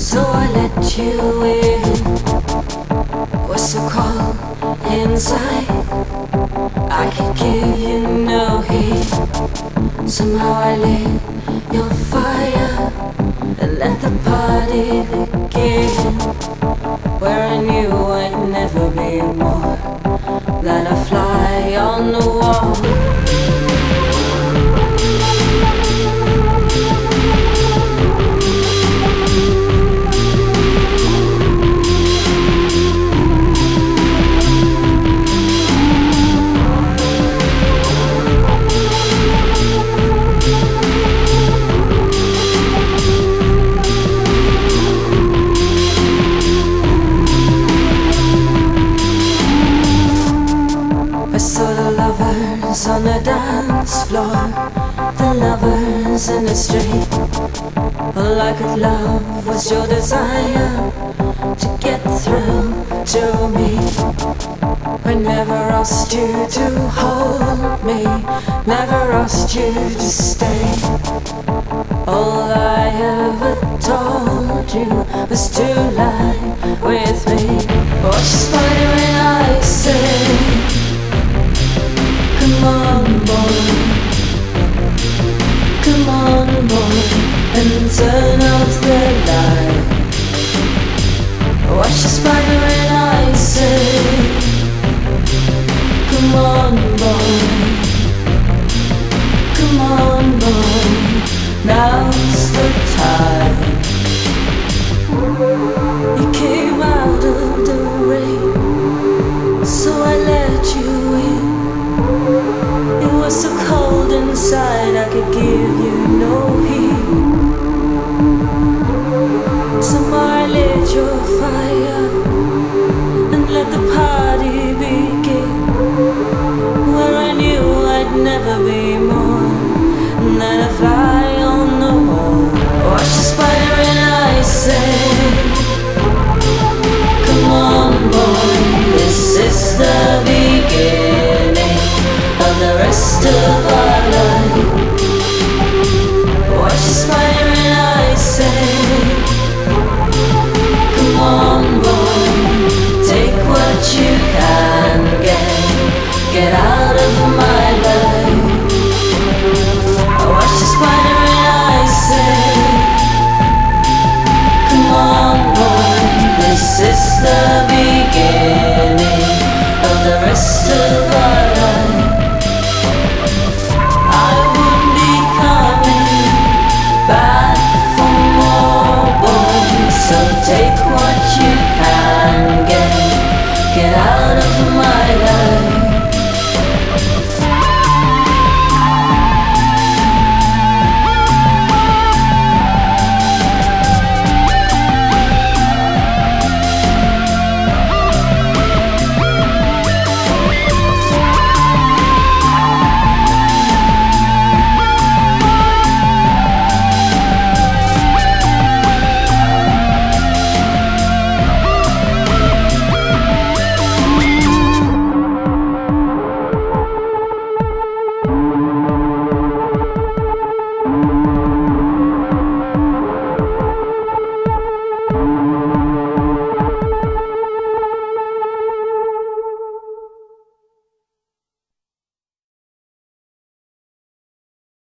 So I let you in. Was so cold inside, I could give you no heat. Somehow I lit your fire and let the party begin, where I knew I'd never be more than a fly on the wall. I saw the lovers on the dance floor, the lovers in the street. All I could love was your desire to get through to me. I never asked you to hold me, never asked you to stay. All I ever told you was to lie with me. Watch the spider and I say, come on boy, come on boy, and turn off the light. Watch the spider and I say, come on boy, come on boy, now's the time. You came out of the rain, so I let you in. It was so cold inside, I could give you no heat. Somehow I lit your fire and let the party begin, where I knew I'd never be more than a fly on the wall. Watch the spider and I say, come on boy, this is the beginning of the rest of our life. Watch the spider and I say, come on boy, take what you can get out of my life. Watch the spider and I say, come on boy, this is the beginning of the rest of our life. I won't be coming back for more boys, so take what you can get out of my